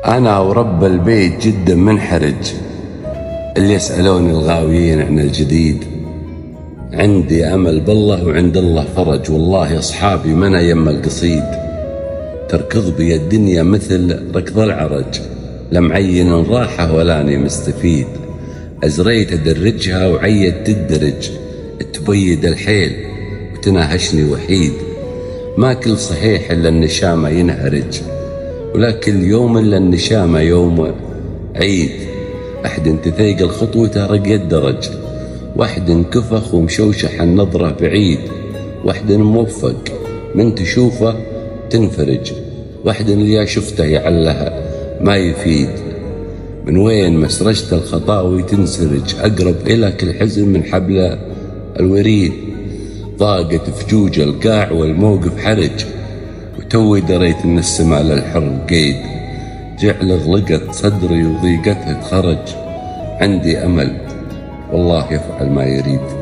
أنا ورب البيت جدا منحرج، اللي يسألوني الغاويين عن الجديد. عندي أمل بالله وعند الله فرج، والله أصحابي منا يم القصيد. تركض بي الدنيا مثل ركض العرج، لمعين راحة ولاني مستفيد. أزريت أدرجها وعيد تدرج، تبيد الحيل وتناهشني وحيد. ما كل صحيح إلا النشامة ينهرج، ولا كل يوم إلا النشامة يوم عيد. أحد تثيقل خطوته رق الدرج، واحد انكفخ ومشوشح النظرة بعيد. واحد موفق من تشوفه تنفرج، واحد اللي شفته يعلها ما يفيد. من وين مسرجت الخطاوي تنسرج، أقرب إلى كل حزن من حبل الوريد. ضاقت فجوج القاع والموقف حرج، وتوي دريت ان السما للحر قيد. جعل غلقت صدري وضيقتها تخرج، عندي أمل والله يفعل ما يريد.